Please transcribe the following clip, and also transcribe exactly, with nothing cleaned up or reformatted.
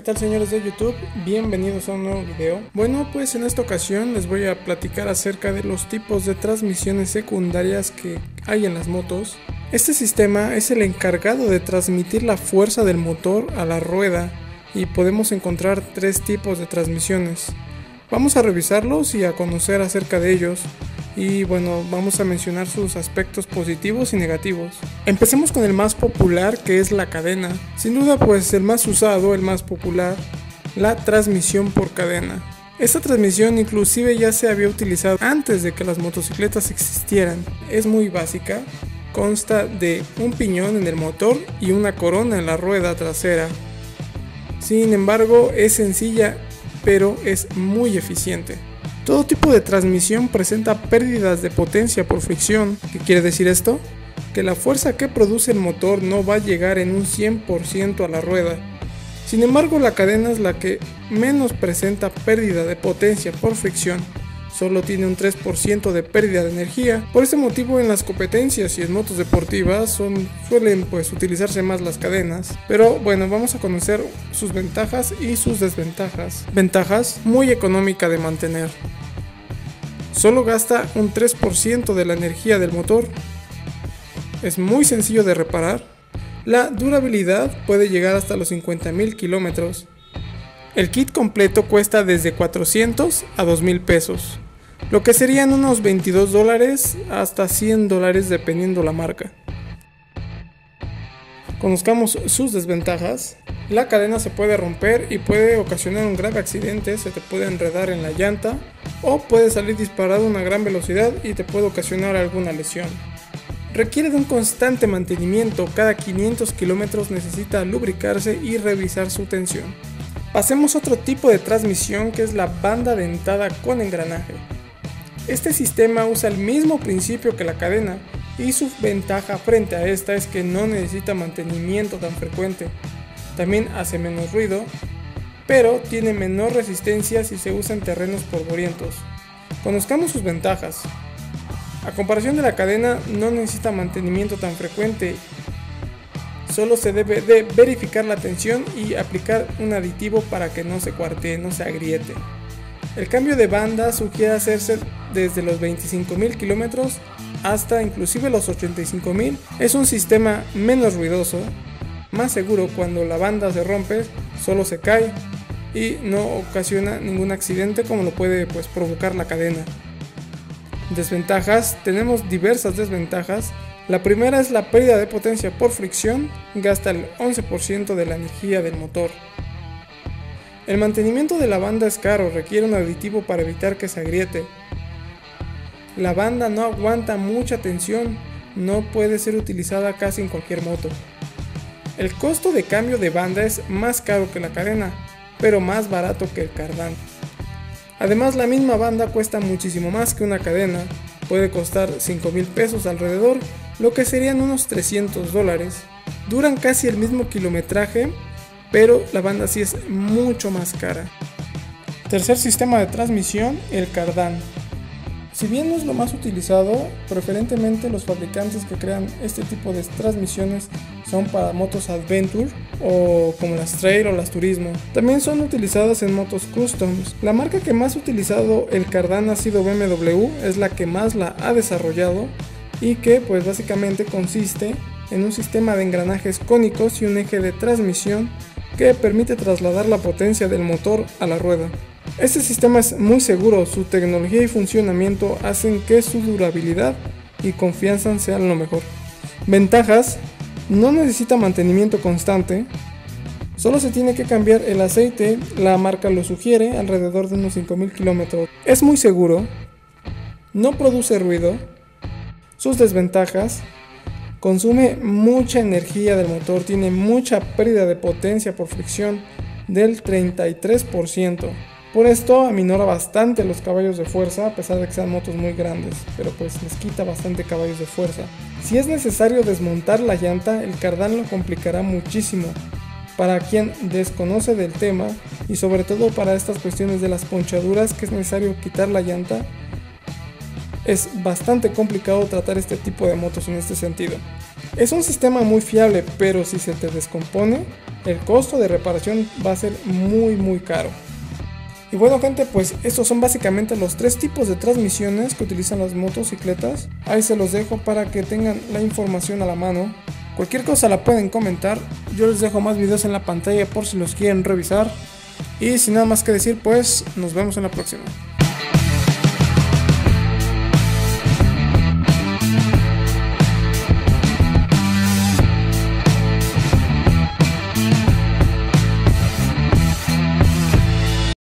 tal, señores de YouTube? Bienvenidos a un nuevo video. Bueno, pues en esta ocasión les voy a platicar acerca de los tipos de transmisiones secundarias que hay en las motos. Este sistema es el encargado de transmitir la fuerza del motor a la rueda y podemos encontrar tres tipos de transmisiones. Vamos a revisarlos y a conocer acerca de ellos. Y bueno, vamos a mencionar sus aspectos positivos y negativos. Empecemos con el más popular, que es la cadena. Sin duda, pues el más usado, el más popular, la transmisión por cadena. Esta transmisión inclusive ya se había utilizado antes de que las motocicletas existieran. Es muy básica, consta de un piñón en el motor y una corona en la rueda trasera. Sin embargo, es sencilla, pero es muy eficiente. Todo tipo de transmisión presenta pérdidas de potencia por fricción. ¿Qué quiere decir esto? Que la fuerza que produce el motor no va a llegar en un cien por ciento a la rueda. Sin embargo, la cadena es la que menos presenta pérdida de potencia por fricción. Solo tiene un tres por ciento de pérdida de energía. Por ese motivo, en las competencias y en motos deportivas son, suelen pues utilizarse más las cadenas. Pero bueno, vamos a conocer sus ventajas y sus desventajas. Ventajas: muy económica de mantener. Solo gasta un tres por ciento de la energía del motor. Es muy sencillo de reparar. La durabilidad puede llegar hasta los cincuenta mil kilómetros. El kit completo cuesta desde cuatrocientos a dos mil pesos, lo que serían unos veintidós dólares hasta cien dólares dependiendo la marca. Conozcamos sus desventajas. La cadena se puede romper y puede ocasionar un grave accidente. Se te puede enredar en la llanta o puede salir disparado a una gran velocidad y te puede ocasionar alguna lesión. Requiere de un constante mantenimiento. Cada quinientos kilómetros necesita lubricarse y revisar su tensión. Pasemos a otro tipo de transmisión, que es la banda dentada con engranaje. Este sistema usa el mismo principio que la cadena y su ventaja frente a esta es que no necesita mantenimiento tan frecuente. También hace menos ruido, pero tiene menor resistencia si se usa en terrenos polvorientos. Conozcamos sus ventajas. A comparación de la cadena, no necesita mantenimiento tan frecuente. Solo se debe de verificar la tensión y aplicar un aditivo para que no se cuartee, no se agriete. El cambio de banda sugiere hacerse desde los veinticinco mil kilómetros hasta inclusive los ochenta y cinco mil. Es un sistema menos ruidoso, más seguro. Cuando la banda se rompe, solo se cae y no ocasiona ningún accidente como lo puede pues, provocar la cadena. Desventajas: tenemos diversas desventajas. La primera es la pérdida de potencia por fricción, gasta el once por ciento de la energía del motor. El mantenimiento de la banda es caro, requiere un aditivo para evitar que se agriete. La banda no aguanta mucha tensión, no puede ser utilizada casi en cualquier moto. El costo de cambio de banda es más caro que la cadena, pero más barato que el cardán. Además, la misma banda cuesta muchísimo más que una cadena, puede costar cinco mil pesos alrededor, lo que serían unos trescientos dólares. Duran casi el mismo kilometraje, pero la banda sí es mucho más cara. Tercer sistema de transmisión, el cardán. Si bien no es lo más utilizado, preferentemente los fabricantes que crean este tipo de transmisiones son para motos Adventure o como las Trail o las Turismo. También son utilizadas en motos Customs. La marca que más ha utilizado el cardán ha sido B M W, es la que más la ha desarrollado y que pues básicamente consiste en un sistema de engranajes cónicos y un eje de transmisión que permite trasladar la potencia del motor a la rueda. Este sistema es muy seguro, su tecnología y funcionamiento hacen que su durabilidad y confianza sean lo mejor. Ventajas: no necesita mantenimiento constante, solo se tiene que cambiar el aceite, la marca lo sugiere, alrededor de unos cinco mil kilómetros. Es muy seguro, no produce ruido. Sus desventajas: consume mucha energía del motor, tiene mucha pérdida de potencia por fricción del treinta y tres por ciento. Por esto aminora bastante los caballos de fuerza, a pesar de que sean motos muy grandes, pero pues les quita bastante caballos de fuerza. Si es necesario desmontar la llanta, el cardán lo complicará muchísimo. Para quien desconoce del tema y sobre todo para estas cuestiones de las ponchaduras, que es necesario quitar la llanta, es bastante complicado tratar este tipo de motos en este sentido. Es un sistema muy fiable, pero si se te descompone, el costo de reparación va a ser muy muy caro. Y bueno gente, pues estos son básicamente los tres tipos de transmisiones que utilizan las motocicletas. Ahí se los dejo para que tengan la información a la mano. Cualquier cosa la pueden comentar, yo les dejo más videos en la pantalla por si los quieren revisar. Y sin nada más que decir, pues nos vemos en la próxima.